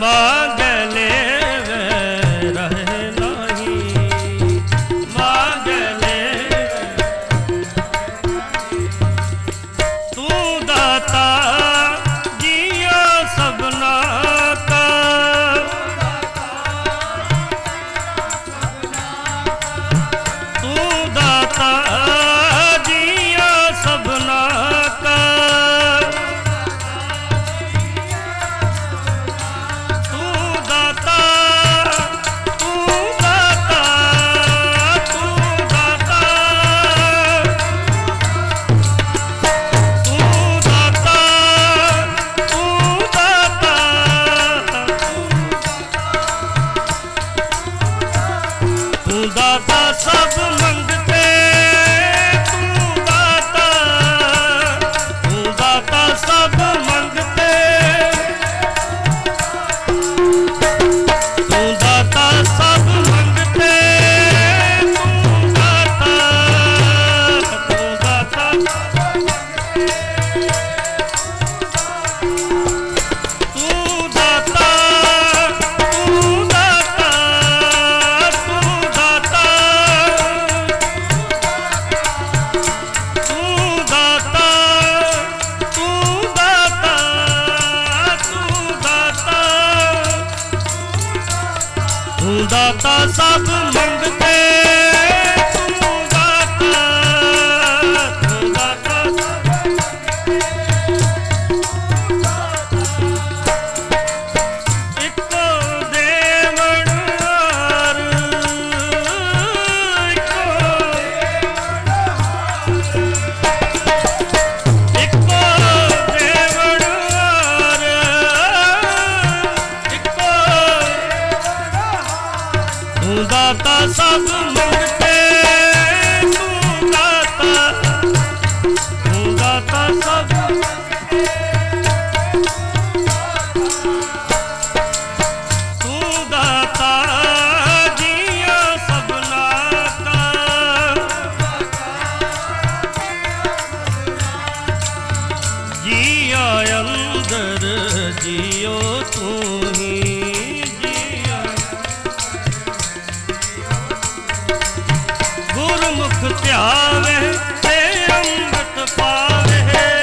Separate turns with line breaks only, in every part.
मांगे लेवे रहे नहीं, मांगे लेवे तू दाता जिया सबना का, तू दाता जिया सबना का, तू दाता, तू दाता, तू दाता, तू दाता, तू दाता, तू दाता सब मंगते, तू दाता, तू दाता सब मंगते, तू दाता सब मंगते, तू दाता, तू दाता, तू दाता, तू दाता, तू दाता, तू दाता, तू दाता, तू दाता सब मंगते, तू दाता, तू दाता, इको देवण हार, इको, इको देवण हार, इको तू दाता सब मंगते, तू दाता, तू दाता सब, तू दाता जिया सबना का, जिया अंदर जियो तू ही, जिया गुरमुख ध्यावे ते अमृत पावे,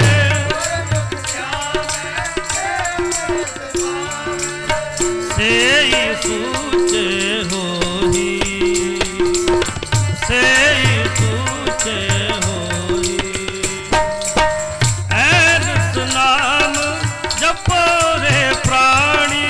सेई सूचे होई, सेई सूचे होई, ऐस नाम जपो रे प्राणी,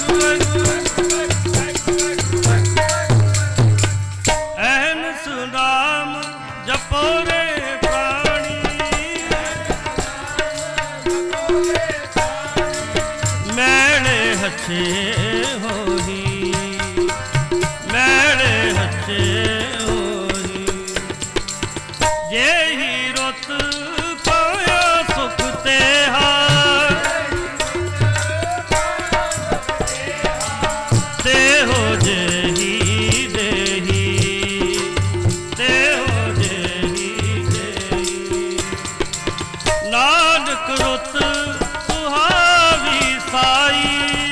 ਅਹਨਿਸ ਨਾਮ ਜਪੋ ਰੇ ਪ੍ਰਾਣੀ, ਮੈਲੇ ਹੱਥੇ ਹੋਈ, ਮੈਲੇ ਹੱਥੇ ਹੋਈ, ਜਿਹੀ ਰੁੱਤ ਪਾਇਆ ਸੁਖ ਤੇਹਾ, ਦੇਹੋ ਜਿਹੀ ਦੇਹੀ, ਦੇਹੋ ਜਿਹੀ ਦੇਹੀ, ਨਾਨਕ ਰੁੱਤ ਸੁਹਾਵੀ ਸਾਈ,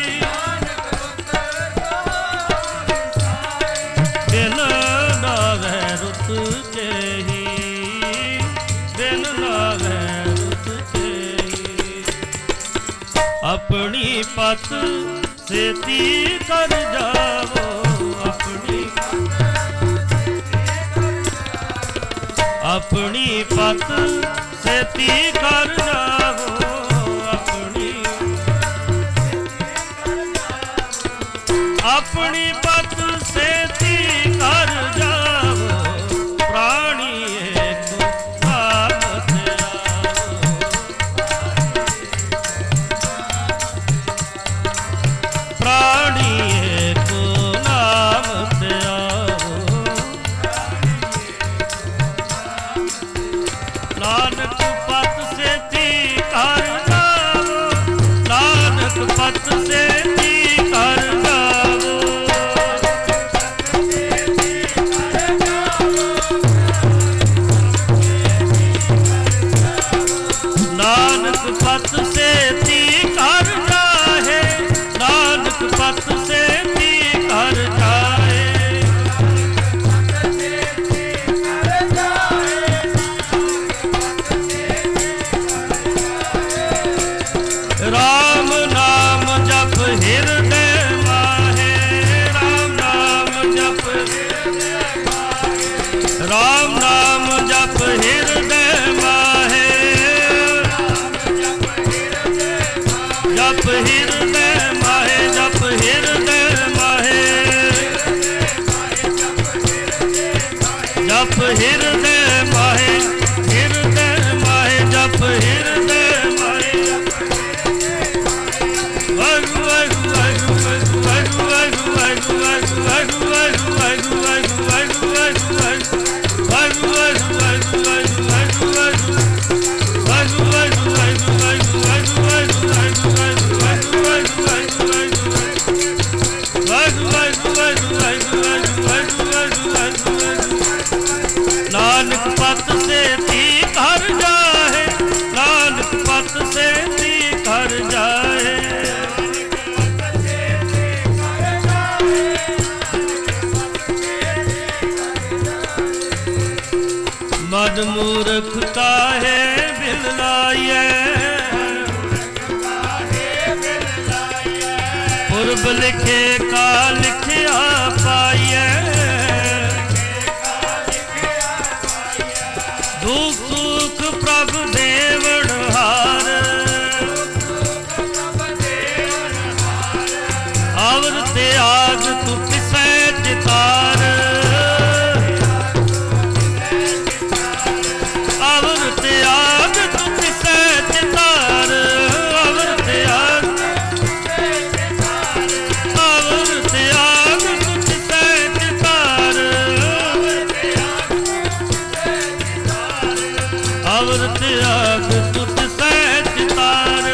ਬਿਨ ਨਾਵੈ ਰੁੱਤ ਜਿਹੀ, ਬਿਨ ਨਾਵੈ ਰੁੱਤ ਜਿਹੀ, ਆਪਣੀ ਪਤ ਸੇਤੀ ਕਰ ਜਾਵੋ, ਆਪਣੀ ਪਤ ਸੇਤੀ ਕਰ ਜਾਵੋ, ਆਪਣੀ ਪਤ ਸੇਤੀ ਕਰ ਜਾਵੋ, ਪ੍ਰਾਣੀ ਏਕ ਨਾਮ ਧਿਆਵੋ, ਪ੍ਰਾਣੀ ਏਕ ਨਾਮ ਧਿਆਵੋ, ਨਾਨਕ ਪਤ ਸੇਤੀ ਕਰ ਜਾਵੋ, ਨਾਨਕ ਪਤ ਸੇਤੀ ਕਰ ਜਾਵੋ, ਨਾਨਕ ਪਤ ਸੇਤੀ ਕਰ ਜਾਹੇ, ਨਾਨਕ ਪਤ ਸੇਤੀ ਕਰ ਜਾਏ, ਰਾਮ ਨਾਮ ਜਪ ਹਿਰਦੈ ਮਾਹੇ, ਰਾਮ ਨਾਮ ਜਪ, ਰਾਮ ਨਾਮ ਜਪ ਹਿਰਦੈ ਮਾਹੇ, ਜਪ ਹਿਰਦੈ ਮਾਹੇ, ਜਪ ਹਿਰਦੈ ਮਾਹੇ, ਜਪ ਹਿਰਦੈ ਮਾਹੇ, ਹਿਰਦੈ ਮਾਹੇ, ਜਪ ਹਿਰਦੈ ਮਾਹੇ, ਵਾਹਿਗੁਰੂ ਵਾਹਿਗੁਰੂ ਵਾਹਿਗੁਰੂ ਵਾਹਿਗੁਰੂ ਵਾਹਿਗੁਰੂ ਵਾਹਿਗੁਰੂ ਵਾਹਿਗੁਰੂ ਵਾਹਿਗੁਰੂ ਵਾਹਿਗੁਰੂ ਵਾਹਿਗੁਰੂ ਵਾਹਿਗੁਰੂ ਵਾਹਿਗੁਰੂ ਨਾਨਕ ਪਤ ਸੇਤੀ ਕਰ ਜਾਹੇ, ਨਾਨਕ ਪਤ ਸੇਤੀ ਕਰ ਜਾਏ, ਮਨ ਮੂਰਖ ਕਾਹੇ ਬਿਲ ਲਾਈਐ, ਪੁਰਬ ਲਿਖੇ ਕਾ ਲਿਖਿਆ ਪਾਈਐ, ਦੁਖ ਸੁਖ ਪ੍ਰਭ ਦੇਵਨ ਹਾਰ, ਅਵਰ ਤਿਆਗ ਤੂੰ ਪਿਸੈ ਚਿਤਾਰ, ਅਵਰ ਤਿਆਗ ਤੂੰ ਪਿਸੈ ਚਿਤਾਰ, ਅਵਰ ਤਿਆਗ, ਅਵਰ ਤਿਆਗ ਤੂੰ ਪਿਸੈ ਚਿਤਾਰ, ਅਵਰ ਤਿਆਗ ਤੂੰ ਪਿਸੈ ਚਿਤਾਰ,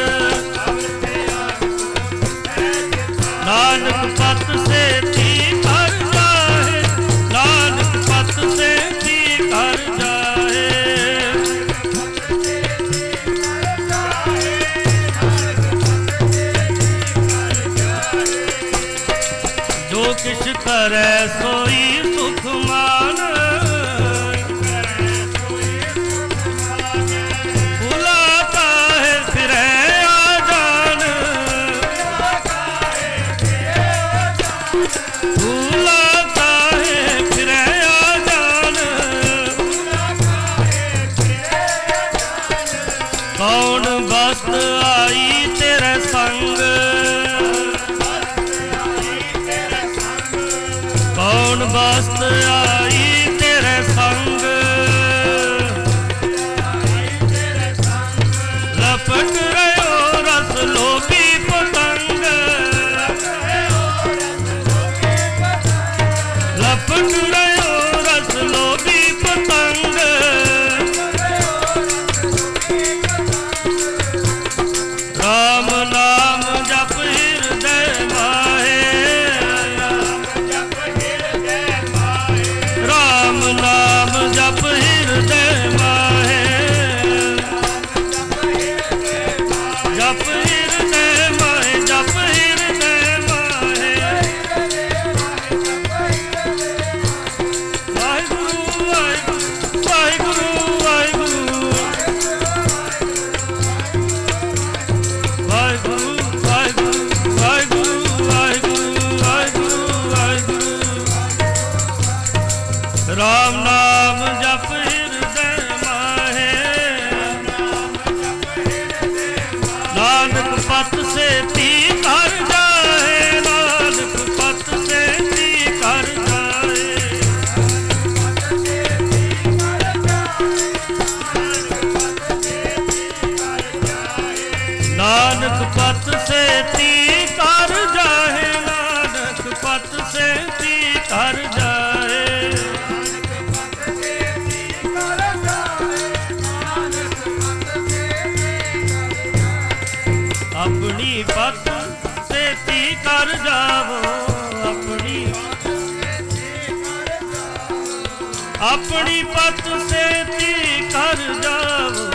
ਨਾਨਕ ਪਤ ਸੇਤੀ ਕਰ ਜਾਹੇ, ਨਾਨਕ ਪਤ ਸੇਤੀ ਕਰ ਜਾਹੇ, ਜੋ ਕਿਛ ਕਰੈ ਸੋਈ ਸੁਖ ਮਾਨ, ਭੁਲਾ ਕਾਹੇ ਫਿਰੈ ਆ ਜਾਨ, ਭੁਲਾ ਕਾਹੇ ਫਿਰੈ ਆ ਜਾਨ, ਕੌਣ ਬਸਤ ਆਈ ਤੇਰੇ ਸੰਗ, बस्त आई तेरे संग, लपट रहो रस लोभी पतंग, लपट रहो रस लोभी पतंग। राम नाम जप हृदय माहे, राम नाम जप हृदय माहे, जप हृदय माहे, जप हृदय माहे। वाहिगुरु वाहिगुरु वाहिगुरु वाहिगुरु वाहिगुरु वाहिगुरु वाहिगुरु वाहिगुरु वाहिगुरु। राम नाम जप हृदय माहे, नानक पत से ती कर जाए, नानक पत से ती कर जाए। नानक पत से ती कर जाए, नानक पत से ती कर जाए। अपनी पत से ती कर जावो, अपनी अपनी पत से ती कर जावो।